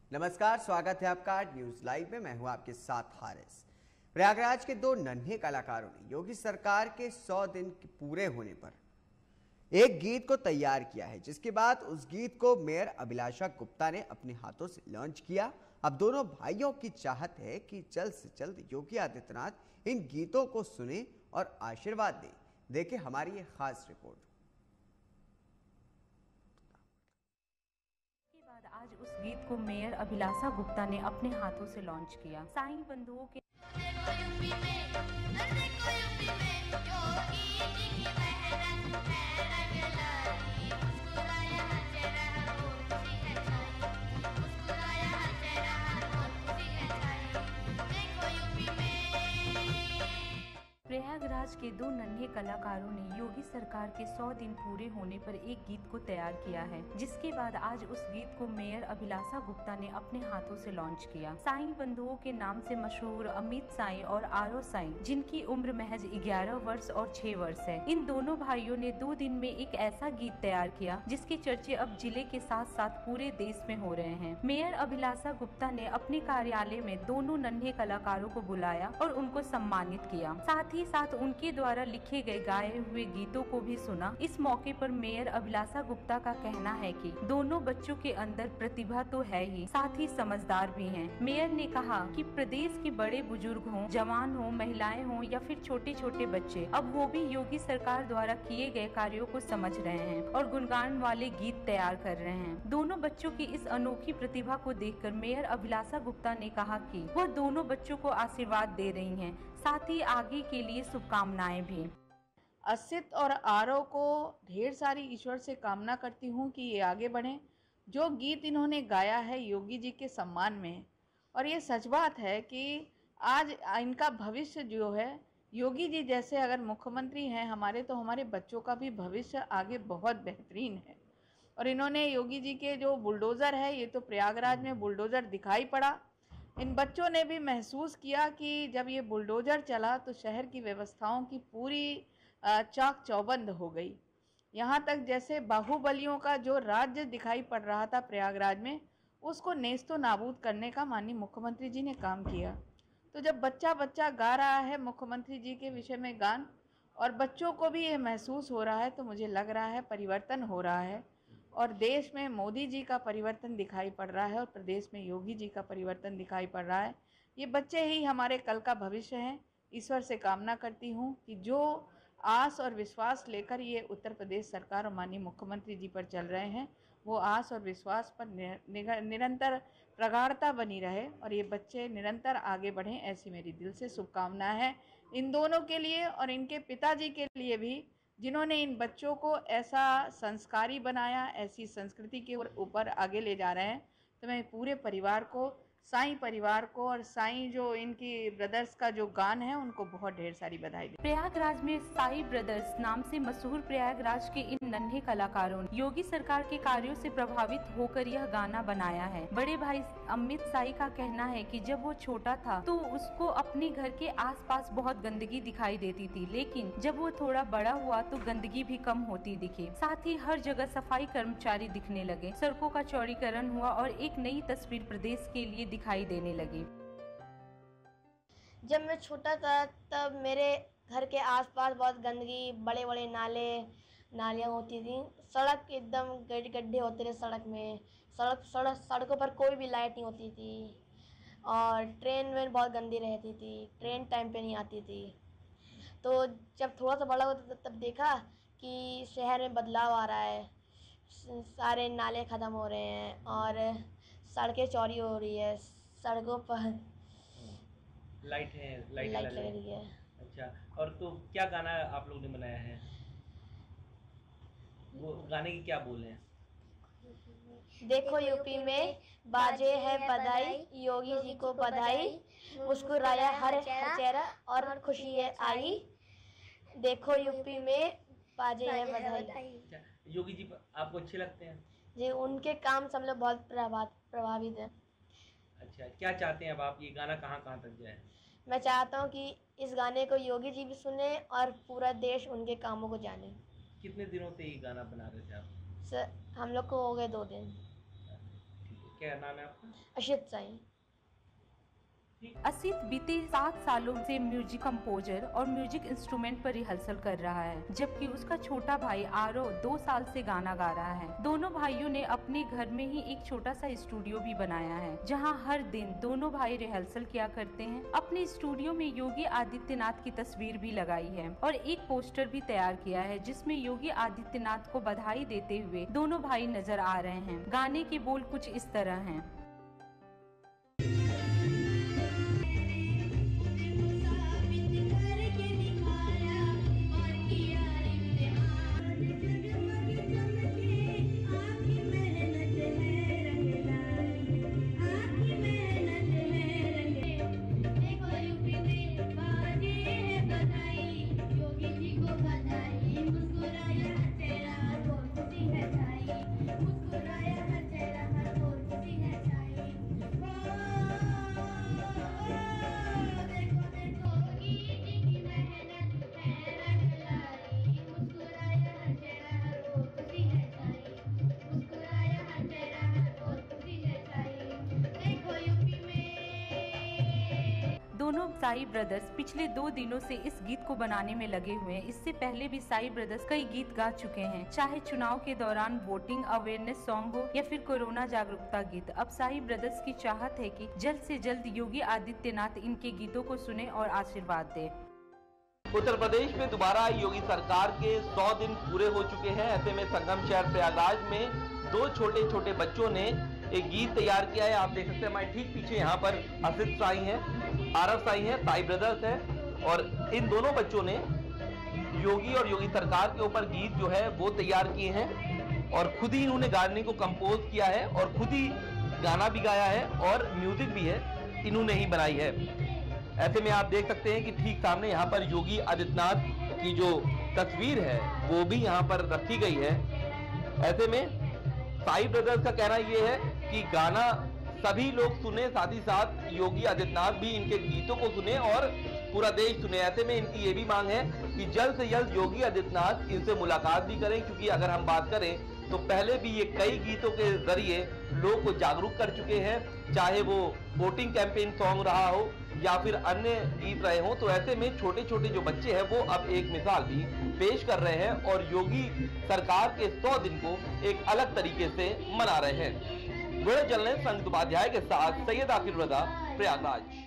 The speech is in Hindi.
नमस्कार, स्वागत है आपका न्यूज लाइव में। मैं हूं आपके साथ हारिस। प्रयागराज के दो नन्हे कलाकारों ने योगी सरकार के 100 दिन पूरे होने पर एक गीत को तैयार किया है, जिसके बाद उस गीत को मेयर अभिलाषा गुप्ता ने अपने हाथों से लॉन्च किया। अब दोनों भाइयों की चाहत है कि जल्द से जल्द योगी आदित्यनाथ इन गीतों को सुने और आशीर्वाद दें। देखिए हमारी ये खास रिपोर्ट। आज उस गीत को मेयर अभिलाषा गुप्ता ने अपने हाथों से लॉन्च किया। साईं बंधुओं के प्रयागराज के दो नन्हे कलाकारों ने योगी सरकार के 100 दिन पूरे होने पर एक गीत को तैयार किया है, जिसके बाद आज उस गीत को मेयर अभिलाषा गुप्ता ने अपने हाथों से लॉन्च किया। साईं बंधुओं के नाम से मशहूर अमित साईं और आरो साईं, जिनकी उम्र महज 11 वर्ष और 6 वर्ष है, इन दोनों भाइयों ने 2 दिन में एक ऐसा गीत तैयार किया जिसके चर्चे अब जिले के साथ साथ पूरे देश में हो रहे हैं। मेयर अभिलाषा गुप्ता ने अपने कार्यालय में दोनों नन्हे कलाकारों को बुलाया और उनको सम्मानित किया। साथ ही साथ उनके द्वारा लिखे गए गाए हुए गीतों को भी सुना। इस मौके पर मेयर अभिलाषा गुप्ता का कहना है कि दोनों बच्चों के अंदर प्रतिभा तो है ही, साथ ही समझदार भी हैं। मेयर ने कहा कि प्रदेश के बड़े बुजुर्ग हों, जवान हों, महिलाएं हों या फिर छोटे छोटे बच्चे, अब वो भी योगी सरकार द्वारा किए गए कार्यों को समझ रहे हैं और गुणगान वाले गीत तैयार कर रहे हैं। दोनों बच्चों की इस अनोखी प्रतिभा को देखकर मेयर अभिलाषा गुप्ता ने कहा कि वह दोनों बच्चों को आशीर्वाद दे रही हैं, साथ ही आगे के लिए शुभकामनाएं भी। असित और आरव को ढेर सारी ईश्वर से कामना करती हूँ कि ये आगे बढ़ें। जो गीत इन्होंने गाया है योगी जी के सम्मान में, और ये सच बात है कि आज इनका भविष्य जो है, योगी जी जैसे अगर मुख्यमंत्री हैं हमारे, तो हमारे बच्चों का भी भविष्य आगे बहुत बेहतरीन है। और इन्होंने योगी जी के जो बुलडोज़र है, ये तो प्रयागराज में बुलडोज़र दिखाई पड़ा। इन बच्चों ने भी महसूस किया कि जब ये बुलडोज़र चला तो शहर की व्यवस्थाओं की पूरी चाक चौबंद हो गई। यहाँ तक जैसे बाहुबलियों का जो राज्य दिखाई पड़ रहा था प्रयागराज में, उसको नेस्तो नाबूद करने का माननीय मुख्यमंत्री जी ने काम किया। तो जब बच्चा बच्चा गा रहा है मुख्यमंत्री जी के विषय में गान, और बच्चों को भी ये महसूस हो रहा है, तो मुझे लग रहा है परिवर्तन हो रहा है। और देश में मोदी जी का परिवर्तन दिखाई पड़ रहा है और प्रदेश में योगी जी का परिवर्तन दिखाई पड़ रहा है। ये बच्चे ही हमारे कल का भविष्य हैं। ईश्वर से कामना करती हूँ कि जो आस और विश्वास लेकर ये उत्तर प्रदेश सरकार और माननीय मुख्यमंत्री जी पर चल रहे हैं, वो आस और विश्वास पर निरंतर प्रगाढ़ता बनी रहे और ये बच्चे निरंतर आगे बढ़ें, ऐसी मेरी दिल से शुभकामना है इन दोनों के लिए और इनके पिताजी के लिए भी, जिन्होंने इन बच्चों को ऐसा संस्कारी बनाया, ऐसी संस्कृति के ऊपर आगे ले जा रहे हैं। तो मैं पूरे परिवार को, साईं परिवार को और साईं जो इनकी ब्रदर्स का जो गान है, उनको बहुत ढेर सारी बधाई। प्रयागराज में साई ब्रदर्स नाम से मशहूर प्रयागराज के इन नन्हे कलाकारों ने योगी सरकार के कार्यों से प्रभावित होकर यह गाना बनाया है। बड़े भाई अमित साई का कहना है कि जब वो छोटा था तो उसको अपने घर के आसपास बहुत गंदगी दिखाई देती थी, लेकिन जब वो थोड़ा बड़ा हुआ तो गंदगी भी कम होती दिखी। साथ ही हर जगह सफाई कर्मचारी दिखने लगे, सड़कों का चौड़ीकरण हुआ और एक नई तस्वीर प्रदेश के लिए दिखाई देने लगी। जब मैं छोटा था तब मेरे घर के आसपास बहुत गंदगी, बड़े बड़े नालियाँ होती थी। सड़क एकदम गड्ढे होते थे सड़क में। सड़कों पर कोई भी लाइट नहीं होती थी और ट्रेन में बहुत गंदी रहती थी, ट्रेन टाइम पे नहीं आती थी। तो जब थोड़ा सा बड़ा हुआ तब देखा कि शहर में बदलाव आ रहा है, सारे नाले ख़त्म हो रहे हैं और सड़कें चौड़ी हो रही है, सड़कों पर लाइट लग रही है। अच्छा, और तो क्या गाना आप लोग ने बनाया है? वो गाने की क्या बोल हैं? देखो यूपी में बाजे है बधाई, योगी जी को बधाई, मुस्कुराया हर चेहरा और खुशी है आई। देखो यूपी में बाजे है बधाई। योगी जी आपको अच्छे लगते हैं? जी, उनके काम से हम लोग बहुत प्रभावित हैं। अच्छा, क्या चाहते हैं अब आप, ये गाना कहाँ कहाँ तक जाए? मैं चाहता हूँ कि इस गाने को योगी जी भी सुने और पूरा देश उनके कामों को जाने। कितने दिनों से ये गाना बना रहे थे आप? सर, हम लोग को हो गए 2 दिन। ठीक है। क्या नाम है आपका? अशित साई। असित बीते 7 सालों से म्यूजिक कंपोजर और म्यूजिक इंस्ट्रूमेंट पर रिहर्सल कर रहा है, जबकि उसका छोटा भाई आरव 2 साल से गाना गा रहा है। दोनों भाइयों ने अपने घर में ही एक छोटा सा स्टूडियो भी बनाया है, जहां हर दिन दोनों भाई रिहर्सल किया करते हैं। अपने स्टूडियो में योगी आदित्यनाथ की तस्वीर भी लगाई है और एक पोस्टर भी तैयार किया है, जिसमें योगी आदित्यनाथ को बधाई देते हुए दोनों भाई नजर आ रहे हैं। गाने के बोल कुछ इस तरह हैं। दोनों साई ब्रदर्स पिछले 2 दिनों से इस गीत को बनाने में लगे हुए हैं। इससे पहले भी साई ब्रदर्स कई गीत गा चुके हैं, चाहे चुनाव के दौरान वोटिंग अवेयरनेस सॉन्ग हो या फिर कोरोना जागरूकता गीत। अब साई ब्रदर्स की चाहत है कि जल्द से जल्द योगी आदित्यनाथ इनके गीतों को सुने और आशीर्वाद दे। उत्तर प्रदेश में दोबारा योगी सरकार के 100 दिन पूरे हो चुके हैं। ऐसे में संगम शहर प्रयागराज में 2 छोटे छोटे बच्चों ने एक गीत तैयार किया है। आप देख सकते हैं हमारे ठीक पीछे यहाँ पर असित साई है, आरव साई है, साई ब्रदर्स है, और इन दोनों बच्चों ने योगी और योगी सरकार के ऊपर गीत जो है वो तैयार किए हैं और खुद ही इन्होंने गाने को कंपोज किया है और खुद ही गाना भी गाया है और म्यूजिक भी है इन्होंने ही बनाई है। ऐसे में आप देख सकते हैं कि ठीक सामने यहाँ पर योगी आदित्यनाथ की जो तस्वीर है वो भी यहाँ पर रखी गई है। ऐसे में साई ब्रदर्स का कहना ये है कि गाना सभी लोग सुने, साथ ही साथ योगी आदित्यनाथ भी इनके गीतों को सुने और पूरा देश सुने। ऐसे में इनकी ये भी मांग है कि जल्द से जल्द योगी आदित्यनाथ इनसे मुलाकात भी करें, क्योंकि अगर हम बात करें तो पहले भी ये कई गीतों के जरिए लोगों को जागरूक कर चुके हैं, चाहे वो वोटिंग कैंपेन सॉन्ग रहा हो या फिर अन्य गीत रहे हों। तो ऐसे में छोटे छोटे जो बच्चे हैं वो अब एक मिसाल भी पेश कर रहे हैं और योगी सरकार के 100 दिन को एक अलग तरीके से मना रहे हैं। वीडियो जर्नलिस्ट संगीत उपाध्याय के साथ सैयद आकिब रजा, प्रयागराज।